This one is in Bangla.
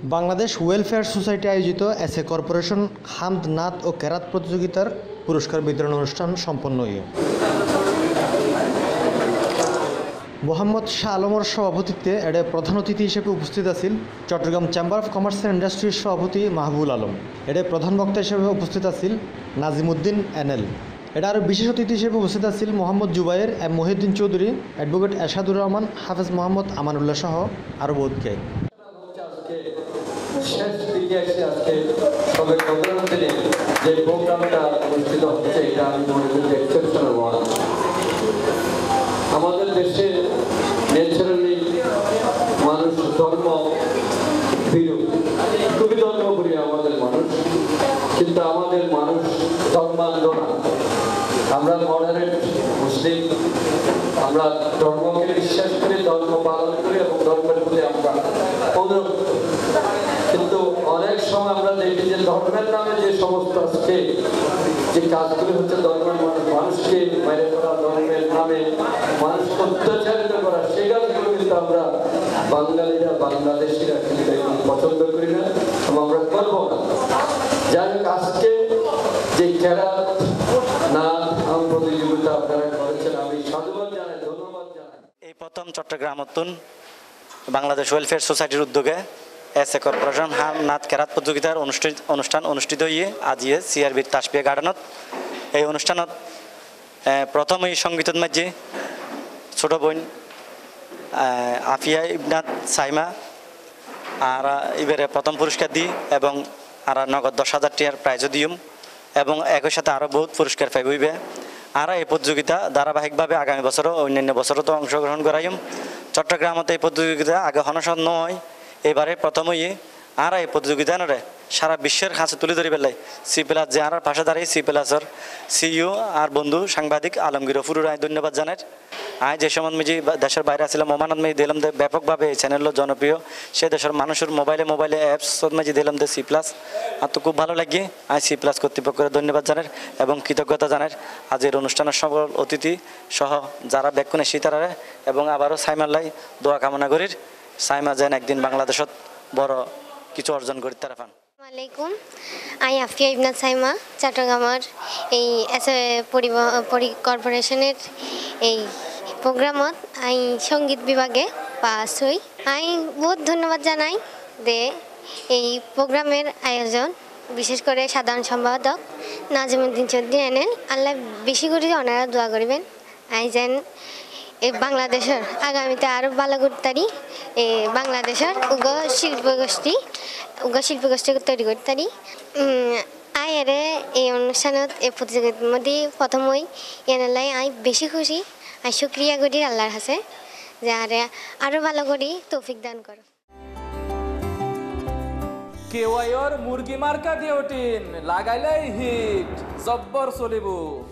বাংলাদেশ ওয়েলফেয়ার সোসাইটি আয়োজিত এসএ কর্পোরেশন হামদ নাত ও কেরাত প্রতিযোগিতার পুরস্কার বিতরণ অনুষ্ঠান সম্পন্ন হয়ে মোহাম্মদ শাহ আলমর সভাপতিত্বে এর প্রধান অতিথি হিসেবে উপস্থিত আছেন Chittagong chamber of commerce and ইন্ডাস্ট্রির সভাপতি মাহবুল আলম। এর প্রধান বক্তা হিসেবে উপস্থিত আছেন নাজিমুদ্দিন এনএল। এটার বিশেষ অতিথি হিসেবে উপস্থিত আছেন মোহাম্মদ জুবাইর, এম মহিউদ্দিন চৌধুরী, অ্যাডভোকেট এরশাদুর রহমান, হাফেজ মোহাম্মদ আমানুল্লাহ সহ আরও বহুতকে। শেষ দিকে এসে আজকে সবাই প্রোগ্রাম দিলে যে প্রোগ্রামটা অনুষ্ঠিত হচ্ছে এটা আমি মনে করি এক্সেপশনাল ওয়ান। আমাদের দেশে ন্যাচারালি মানুষ ধর্ম খুবই ধর্মপ্রিয় আমাদের মানুষ, কিন্তু আমাদের মানুষ ধর্মান্ধ না। আমরা মডারেট মুসলিম, আমরা ধর্মকে বিশ্বাস করি, ধর্ম পালন করি এবং ধর্মের প্রতি আমরা অনুরক্ত। কিন্তু অনেক সময় আমরা দেখি যে ধর্মের নামে যে সমস্ত আজকে যে কাজগুলি হচ্ছে, ধর্মের মানুষকে বাইরে করা, ধর্মের নামে মানুষকে অত্যাচারিত করা, সেই কাজগুলো কিন্তু আমরা বাঙালিরা, বাংলাদেশিরা কিন্তু পছন্দ করি না এবং আমরা করবো না। যাই হোক, আজকে যে কেরাত নাত প্রতিযোগিতা আপনারা করেছেন, আমি সাধুবাদ জানাই, ধন্যবাদ জানাই। এই প্রথম চট্টগ্রাম বাংলাদেশ ওয়েলফেয়ার সোসাইটির উদ্যোগে এসএ কর্পোরেশন হাম নাত কেরাত প্রতিযোগিতার অনুষ্ঠান অনুষ্ঠিত হয়ে আজিয়ে সিআরবির তাসপিয়া গার্ডেনত। এই অনুষ্ঠানত প্রথম এই সঙ্গীতের মাঝে ছোট বোন আফিয়া ইবনাত সাইমা আর এবারে প্রথম পুরস্কার দিই এবং আর নগদ 10,000 টাকার প্রাইজও দিম এবং একই সাথে আরও বহুত পুরস্কার পাইবে। আর এই প্রতিযোগিতা ধারাবাহিকভাবে আগামী বছরও অন্যান্য বছরও তো অংশগ্রহণ করাইম। চট্টগ্রামতে এই প্রতিযোগিতা আগে হনসন নয়, এবারে প্রথমই। আর এই প্রতিযোগিতা নরে সারা বিশ্বের কাছে তুলে ধরি পেলাই সি প্লাস যে আর পাশে দাঁড়িয়ে সি প্লাসর সিইও আর বন্ধু সাংবাদিক আলমগীর ফুরুর আয় ধন্যবাদ জানাই। আয় যে সময় মেজি দেশের বাইরে আসলাম মোমানদ মেজি দিলাম দে ব্যাপকভাবে এই চ্যানেল জনপ্রিয়, সে দেশের মানুষের মোবাইলে অ্যাপস মেজি দিলাম দে সি প্লাস। আর তো খুব ভালো লাগে। আয় সি প্লাস কর্তৃপক্ষের ধন্যবাদ জানাই এবং কৃতজ্ঞতা জানাই আজের অনুষ্ঠানের সকল অতিথি সহ যারা ব্যাকুনে সীতারারে এবং আবারও সাইমাল্লাই দোয়া কামনা করির। সাইমা যেন একদিন বাংলাদেশত বড় কিছু অর্জন করি তারা পান। আসসালামাইকুম, আমি আফিয়া ইবনাত সাইমা, চট্টগ্রামের এই এসএ কর্পোরেশনের এই প্রোগ্রামত আমি সঙ্গীত বিভাগে পাস হই। আমি বহুত ধন্যবাদ জানাই যে এই প্রোগ্রামের আয়োজন, বিশেষ করে সাধারণ সম্পাদক নাজিমুদ্দিন চৌধুরী এনএল। আল্লাহ বেশি করে ওনারা দোয়া করবেন আই যেন এই বাংলাদেশের আগামীতে আরও ভালো করতারি, বাংলাদেশের শিল্পগোষ্ঠী তৈরি করতারি। আয়েরে এই অনুষ্ঠানত এই প্রতিযোগিতার মধ্যে প্রথমই এনালাই আই বেশি খুশি, আই শুক্রিয়া করি আল্লাহর কাছে যে আরও ভালো করি তৌফিক দান করো। কেওয়াইর মুরগি মার্কা দিয়ে ওটিন লাগাইলেই হিট জব্বর চলিব।